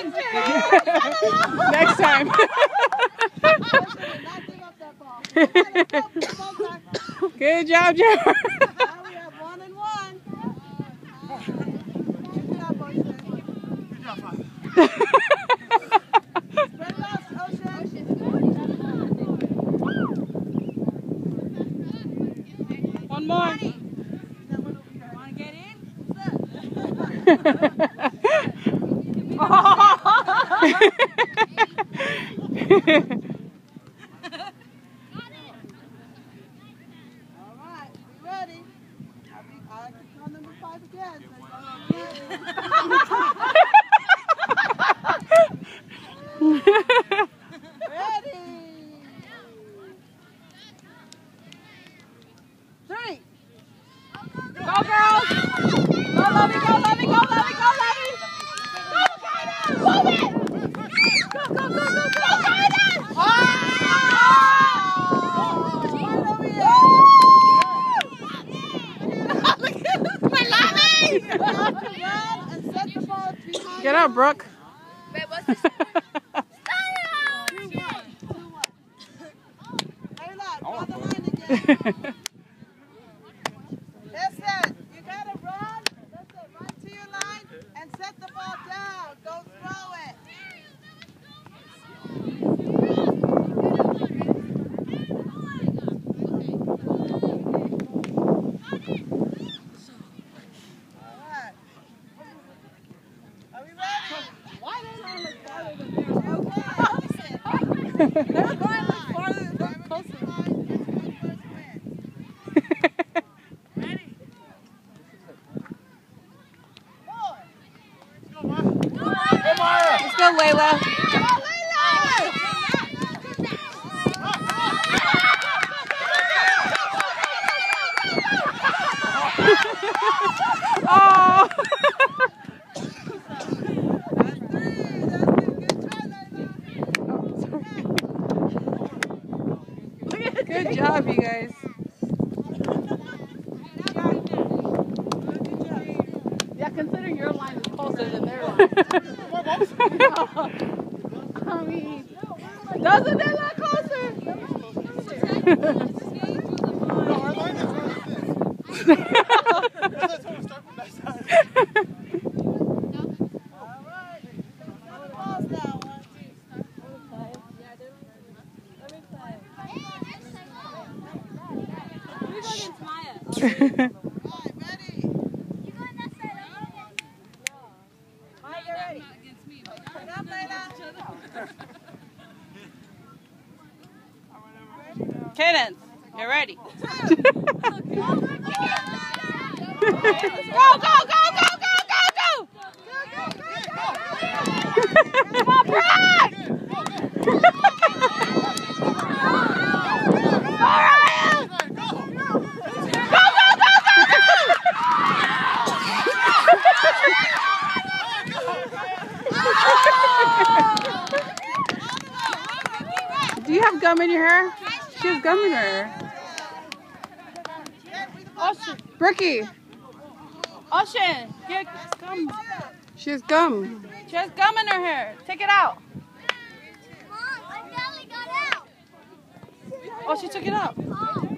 Next time. Good job, Jerry. Now we have 1 and 1. Good job, Ocean. Good job, Father. Spread it out, Ocean. One more. Want to get in? Alright, we ready? I can count number 5 again. Ready? 3. Go, girls. Go, Lovey, go, Lovey, go, Lovey, go, Lovey. Go, Kaden. Move it. Go, go, go, go, go. Kaden. Oh! Get up, Brooke. Wait, what's this? Listen, you gotta run. Listen, run to your line and set the ball down. Don't throw it. Alright. Are we ready? Why don't I look farther than there? Okay. They're going to look farther than they're closer. Let's go, Layla. Oh. Good job, you guys. Yeah, considering your line is closer than their line. I mean, doesn't it look closer? No, our line is right there. That's how we start from that side. All right. Now the ball's down. 1, 2. All right, ready? Maya, get ready. Put up, Layla. Cadence, you're ready. 2. Go, go, go, go, go, go, go! Come on, Brad! All right! Go, go, go, go, go! Do you have gum in your hair? She has gum in her hair. Ocean. Bricky. Ocean. Get gum. She has gum. She has gum in her hair. Take it out. Mom, I nearly got out. Oh, she took it out. Oh.